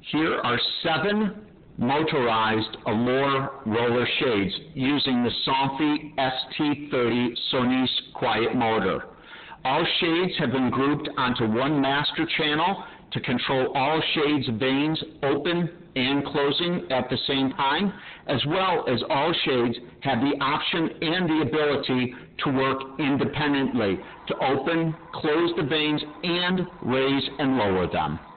Here are 7 motorized Allure roller shades using the Somfy ST30 Sonis quiet motor. All shades have been grouped onto one master channel to control all shades vanes open and closing at the same time, as well as all shades have the option and the ability to work independently to open, close the vanes, and raise and lower them.